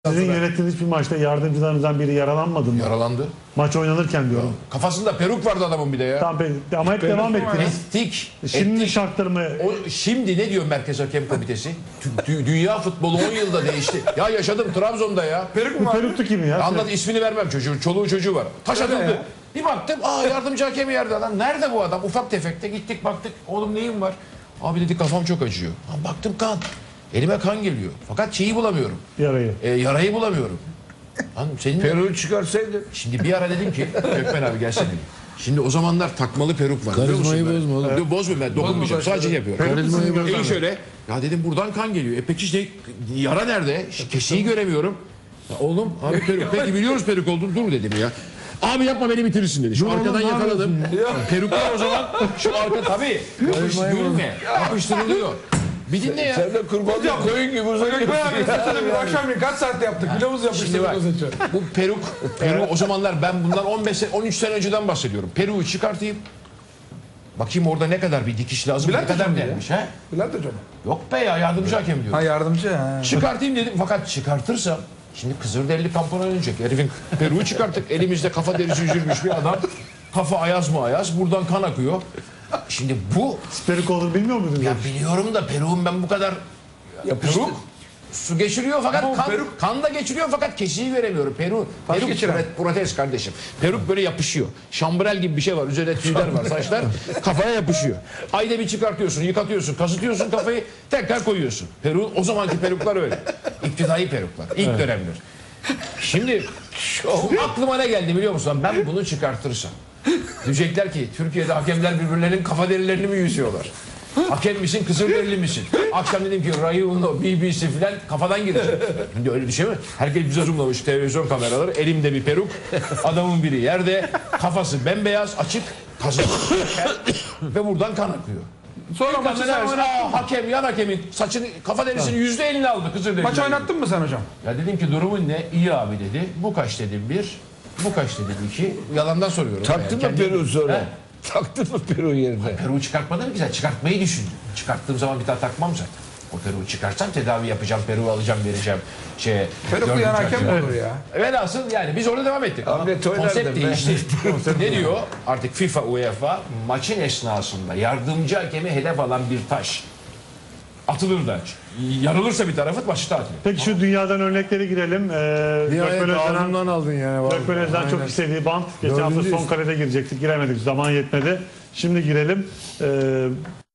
Sizin yönettiğiniz bir maçta yardımcılarınızdan biri yaralanmadı mı? Yaralandı. Maç oynanırken diyorum. Kafasında peruk vardı adamın bir de ya. Tamam, ama hep devam ettiniz. Ettik. Şimdi ettik. şartları mı? Şimdi ne diyor Merkez Hakem Komitesi? Dünya futbolu 10 yılda değişti. Ya yaşadım Trabzon'da ya. Bu peruktu kimi ya? Anlat, ismini vermem, çocuğun çoluğu çocuğu var. Taş atıldı. Bir baktım, yardımcı hakemi yerde adam. Nerede bu adam? Ufak tefekte gittik baktık. Oğlum neyin var? Abi dedi kafam çok acıyor. Baktım kan. Elime kan geliyor. Fakat şeyi bulamıyorum. Yarayı. Yarayı bulamıyorum. Lan senin Peruğu çıkarsaydın. Şimdi bir ara dedim ki Gökmen abi gelsene. Şimdi o zamanlar takmalı peruk var. Karizmayı bozma oğlum. Evet. Bozmuyorum ben, dokunmayacağım. Sadece yapıyorum. Karizmayı bozma. Şöyle. Ya dedim buradan kan geliyor. Peki işte yara nerede? Kesiği göremiyorum. Ya oğlum abi peruk. Peki biliyoruz peruk olduğunu. Dur dedim ya. Abi yapma beni bitirirsin dedi. Şu arkadan yakaladım. Peruklar o zaman şu arka tabii. Gülme. Yapıştırılıyor. Bir dinle ya. Sen de kurbanlık koyun gibi uzanıyorsun. Bir akşam kaç saatte yaptık? Kilomuzu Şimdi bak, yapıştırdık. bu peruk o zamanlar ben bundan 13 sene önceden bahsediyorum. Peruğu çıkartayım. Bakayım orada ne kadar bir dikiş lazım, Bülent ne kadar hocam ya. gelmiş ha? Bülent hocam. Yok be ya, yardımcı hakem diyorum. Ha yardımcı ha. Çıkartayım dedim fakat çıkartırsam şimdi Kızılderili kampına dönecek. Herifin peruğu çıkarttık. Elimizde kafa derisi üzülmüş bir adam. Kafa ayaz mı ayaz, buradan kan akıyor. Şimdi bu Peruk olduğunu bilmiyor muydunuz? ya biliyorum da peruğum ben bu kadar peruk su geçiriyor fakat Ama kan, peruk- kan da geçiriyor fakat kesiği veremiyorum. Peruk geçiren. protez kardeşim. Peruk böyle yapışıyor. Şambrel gibi bir şey var. Üzerinde tüyler var. Saçlar kafaya yapışıyor. Ayda bir çıkartıyorsun, yıkatıyorsun, kazıtıyorsun kafayı, tekrar koyuyorsun. Peruk, o zamanki peruklar öyle. İptidai peruklar. İlk dönemler. Şimdi aklıma ne geldi biliyor musun? Ben bunu çıkartırsam. Diyecekler ki Türkiye'de hakemler birbirlerinin kafa derilerini mi yüzüyorlar? Hakem misin, Kızılderili misin? Akşam dedim ki Rai Uno, BBC filan kafadan girecek. Şimdi öyle bir şey mi? Herkes bize zoomlamış televizyon kameraları. Elimde bir peruk, adamın biri yerde, kafası bembeyaz, açık, kazık ve buradan kan akıyor. Sonra maçı sen oynattın. Hakem, yan hakemin saçını, kafa derisini %50'ni aldı Kızılderili. Maç oynattın mı sen hocam? Ya dedim ki durumun ne? İyi abi dedi. Bu kaç dedim bir, bu kaç dedim iki. Yalandan soruyorum. Taktın mı Kendi- peruğu sonra? He? Taktın mı peruğu yerine? Peruğu çıkartmadım ki, sen çıkartmayı düşündüm. Çıkarttığım zaman bir daha takmam zaten. O peruğu çıkartsam tedavi yapacağım, peruğu alacağım, vereceğim. Peruklu yan hakem mi olur ya? Velhasıl yani biz orada devam ettik. Ama Ahmet oynardı konsept be. değişti. Ne diyor? Artık FIFA, UEFA maçın esnasında yardımcı hakemi hedef alan bir taş atılır da yarılırsa bir tarafı başı tatil. Peki şu dünyadan örneklere girelim. Nihayet Gökmen Özden'in ağzımdan aldın yani. Gökmen Özden çok istediği bant. Geçen hafta son karede girecektik. Giremedik. Zaman yetmedi. Şimdi girelim.